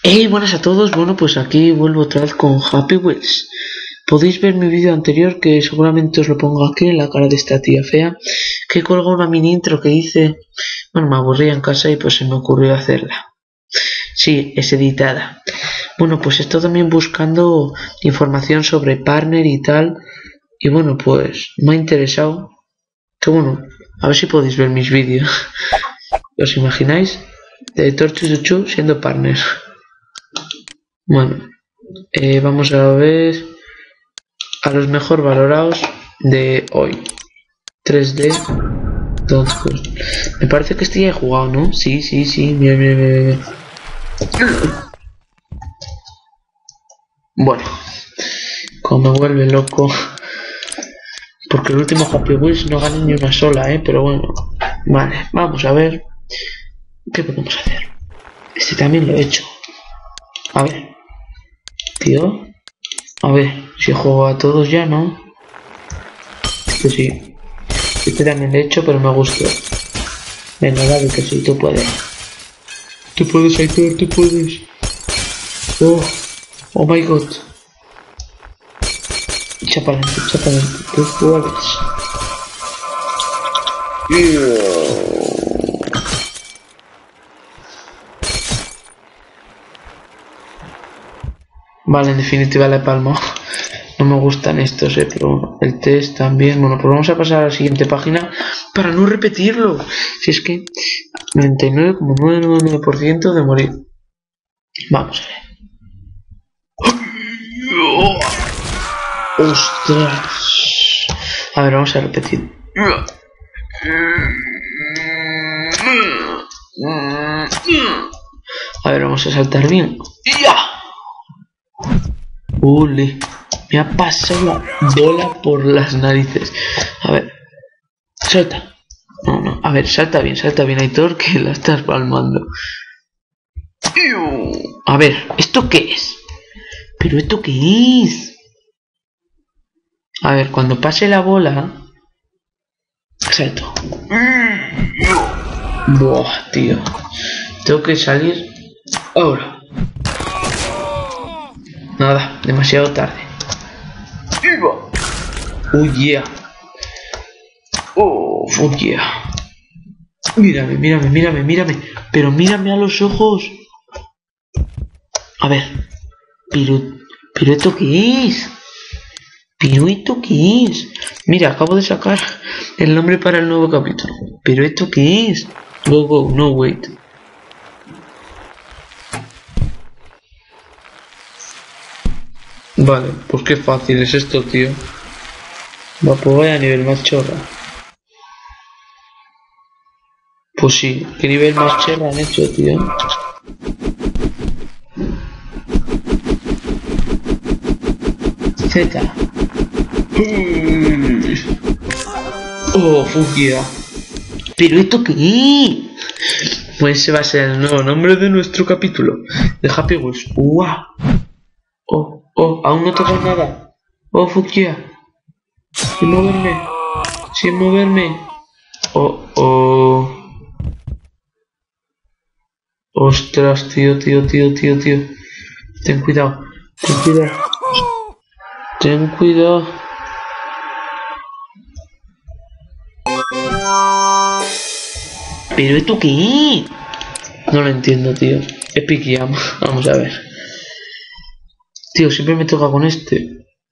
Hey, buenas a todos. Bueno, pues aquí vuelvo otra vez con Happy Wheels. Podéis ver mi vídeo anterior, que seguramente os lo pongo aquí en la cara de esta tía fea, que colga una mini intro que hice. Bueno, me aburría en casa y pues se me ocurrió hacerla. Sí, es editada. Bueno, pues estoy también buscando información sobre partner y tal. Y bueno, pues me ha interesado. Que bueno, a ver si podéis ver mis vídeos. ¿Os imagináis? De Torchuchuchu siendo partner. Bueno, vamos a ver a los mejor valorados de hoy. 3D. Entonces, me parece que este ya he jugado, ¿no? Sí, mira, mira, mira. Bueno, como me vuelve loco. Porque el último Happy Wheels no gané ni una sola, pero bueno. Vale, vamos a ver. ¿Qué podemos hacer? Este también lo he hecho. A ver. Tío. A ver, si juego a todos ya, ¿no? Este sí. Este también lo he hecho, pero me gustó. Venga, dale, que sí, tú puedes. Tú puedes, Aitor, tú puedes. Oh my god. Echa para adelante, tú puedes. Vale, en definitiva le palmo. No me gustan estos, pero bueno, el test también. Bueno, pues vamos a pasar a la siguiente página para no repetirlo. Si es que 99,999% de morir. Vamos a ver. ¡Ostras! A ver, vamos a repetir. A ver, vamos a saltar bien. ¡Ule! Me ha pasado la bola por las narices. A ver. Salta. No. A ver, salta bien, Aitor, que la estás palmando. A ver, ¿esto qué es? ¿Pero esto qué es? A ver, cuando pase la bola... Salto. Buah, tío. Tengo que salir ahora. Nada, demasiado tarde. Oh yeah. Oh, fuck yeah. Mírame. Pero mírame a los ojos. A ver. Pero ¿esto qué es? ¿Pero esto qué es? Mira, acabo de sacar el nombre para el nuevo capítulo. ¿Pero esto qué es? Go, no wait. Vale, pues qué fácil es esto, tío. Va, pues vaya a nivel más chorra. Pues sí, qué nivel más chorra han hecho, tío. Z. Oh, fuck yeah. ¿Pero esto qué es? Pues ese va a ser el nuevo nombre de nuestro capítulo de Happy Wheels. ¡Wow! Oh, aún no toca nada. Oh, fuck yeah. Sin moverme. Oh. Ostras, tío. Ten cuidado. ¿Pero esto qué? No lo entiendo, tío. Epic Jam. Vamos a ver. Tío, siempre me toca con este.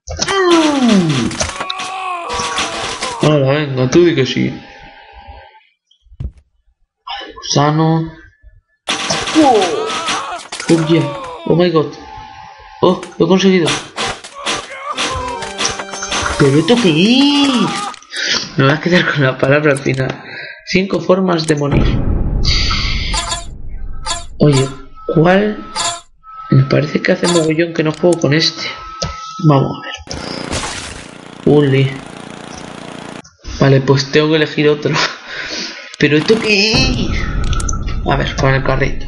Ahora, venga, tú di que sí. Gusano. Oh yeah. Oh my god. Oh, lo he conseguido. ¿Pero esto qué es? Me voy a quedar con la palabra al final. 5 formas de morir. Oye, ¿cuál? Me parece que hace mogollón que no juego con este. Vamos a ver. Ule. Vale, pues tengo que elegir otro. ¿Pero esto qué es? A ver, con el carrito.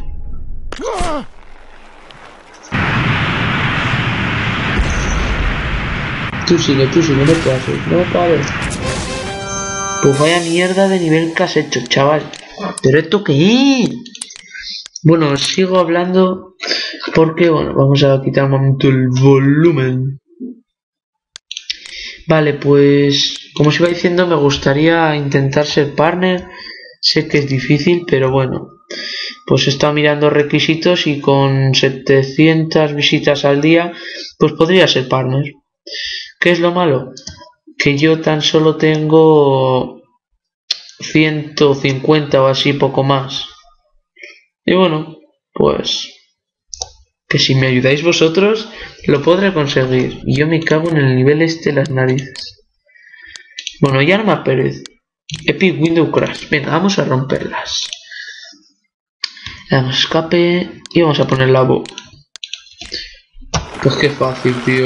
Tú sigue, no pares. Pues vaya mierda de nivel que has hecho, chaval. ¿Pero esto qué es? Bueno, sigo hablando Porque, bueno, vamos a quitar un momento el volumen. Vale, pues, como os iba diciendo, me gustaría intentar ser partner. Sé que es difícil, pero bueno. Pues he estado mirando requisitos y con 700 visitas al día, pues podría ser partner. ¿Qué es lo malo? Que yo tan solo tengo 150 o así, poco más. Y bueno, pues que si me ayudáis vosotros, lo podré conseguir. Y yo me cago en el nivel este de las narices. Bueno, ya no me apetece. Epic Window Crash. Venga, vamos a romperlas. Le damos escape y vamos a poner la voz. Pues qué fácil, tío.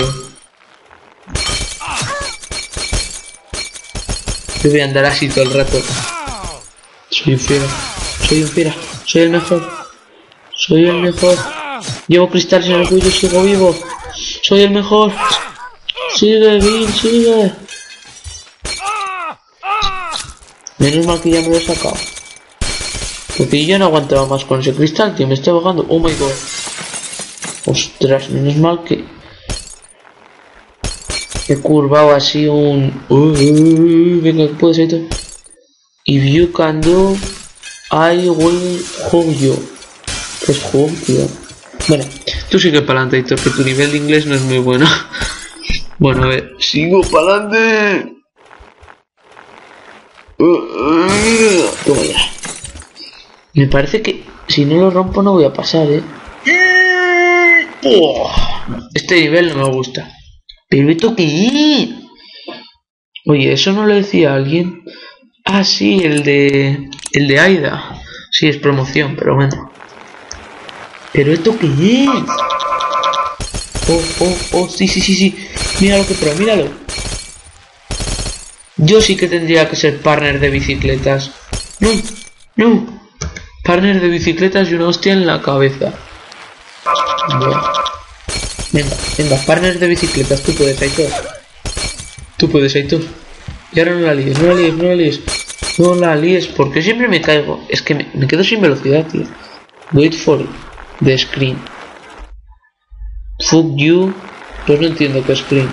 Yo voy a andar así todo el rato. Soy un fiera. Soy un fiera. Soy el mejor. Soy el mejor. Llevo cristales en el cuello y sigo vivo. Soy el mejor. Sigue, Bill, sigue. Menos mal que ya me lo he sacado. Porque yo no aguantaba más con ese cristal, tío. Me está bajando. Oh my god. Ostras, menos mal que he curvado así un... venga, que puedes esto. If you can do, I will hug you. ¿Qué es hug, tío? Bueno, tú sigue para adelante, Héctor, que tu nivel de inglés no es muy bueno. Bueno, a ver, sigo para adelante. Toma ya. Me parece que si no lo rompo no voy a pasar, Este nivel no me gusta. ¿Pero esto qué? Oye, ¿eso no lo decía alguien? Ah, sí, el de Aida. Sí, es promoción, pero bueno. ¿Pero esto qué es? Oh, sí. Míralo que pro, míralo. Yo sí que tendría que ser partner de bicicletas. No. Partner de bicicletas y una hostia en la cabeza. Bueno. Venga, partner de bicicletas, tú puedes, Aitor. Tú puedes, Aitor. Y ahora no la líes. No la líes, porque siempre me caigo. Es que me quedo sin velocidad, tío. Wait for the screen. Fuck you. Pues no entiendo qué screen.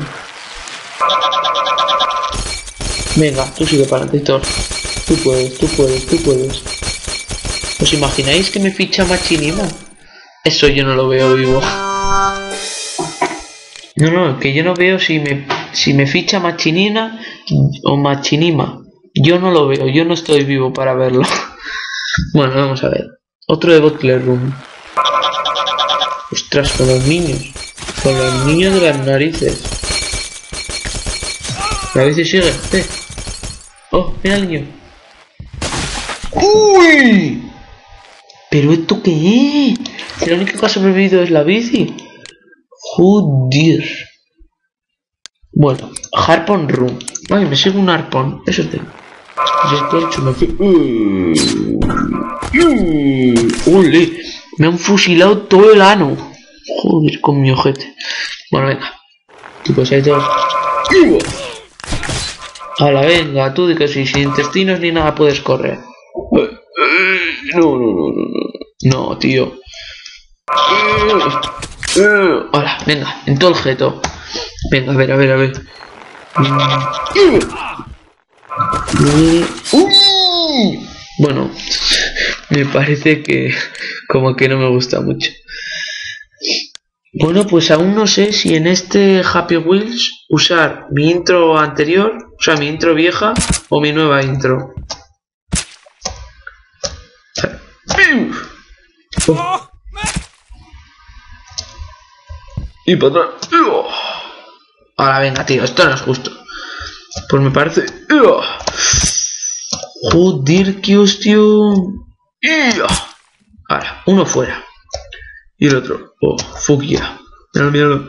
Venga, tú sigue para adelante, Aitor. Tú puedes. ¿Os imagináis que me ficha Machinima? Eso yo no lo veo vivo. No, que yo no veo si me ficha Machinina o Machinima. Yo no lo veo, yo no estoy vivo para verlo. Bueno, vamos a ver. Otro de Butler Room. Ostras, con los niños. Con los niños de las narices. A ver si sigue. Oh, mira el niño. ¡Uy! ¿Pero esto qué es? Si lo único que ha sobrevivido es la bici. Joder. Bueno, Harpon Room. Ay, me sigue un arpón. Eso es de... ¡Ole! Me han fusilado todo el ano. Joder, con mi ojete. Bueno, venga. Tipo 6-2. Hala, venga, tú di que sí, sin intestinos ni nada puedes correr. No, tío. Hola, venga, en todo el jeto. Venga, a ver. Bueno, me parece que como que no me gusta mucho. Bueno, pues aún no sé si en este Happy Wheels usar mi intro anterior, o sea, mi intro vieja o mi nueva intro. Oh. Y para atrás. Ahora venga, tío, esto no es justo. Pues me parece... Joder, qué hostia. Ahora, uno fuera. Y el otro. Oh, fuck yeah. Míralo.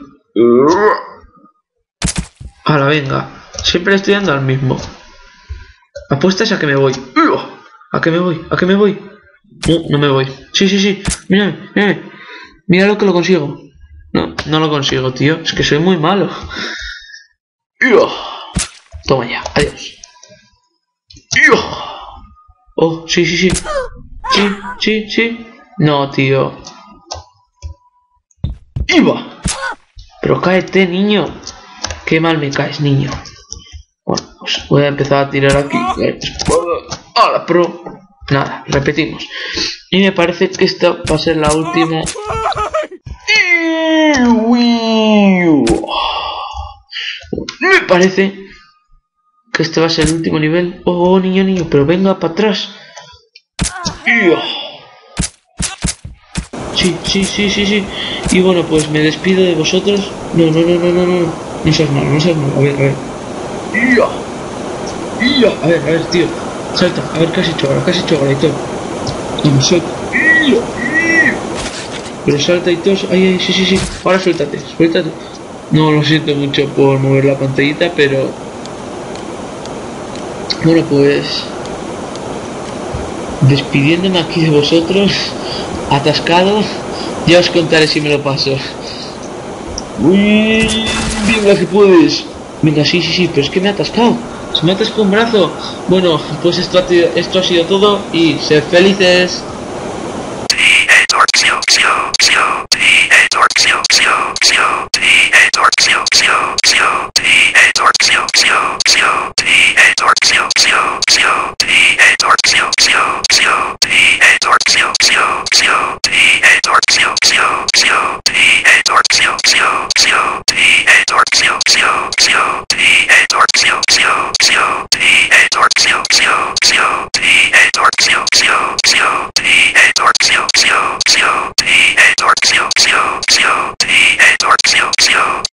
Ahora, venga. Siempre estoy dando al mismo. Apuestas a que me voy. ¿A que me voy? No me voy. Sí. Mírame. Mira lo que lo consigo. No lo consigo, tío. Es que soy muy malo. Toma ya. Adiós. Oh, sí. Sí. No, tío. ¡Iba! Pero cáete, niño. Qué mal me caes, niño. Bueno, pues voy a empezar a tirar aquí. ¡A la pro! Nada, repetimos. Y me parece que esta va a ser la última. Me parece que este va a ser el último nivel. Oh, niño, niño, pero venga para atrás. Sí. Y bueno, pues me despido de vosotros. No. No seas malo, no seas malo. A ver. A ver, tío. Salta, a ver qué has hecho ahora, y todo. Vamos, salta. Pero salta y todo. Ay, sí. Ahora suéltate. No, lo siento mucho por mover la pantallita, pero... Bueno, pues... despidiéndome aquí de vosotros, atascado, ya os contaré si me lo paso. Uy, venga que puedes. Venga, sí, pero es que me ha atascado. Se me ha atascado un brazo. Bueno, pues esto ha sido todo y sed felices.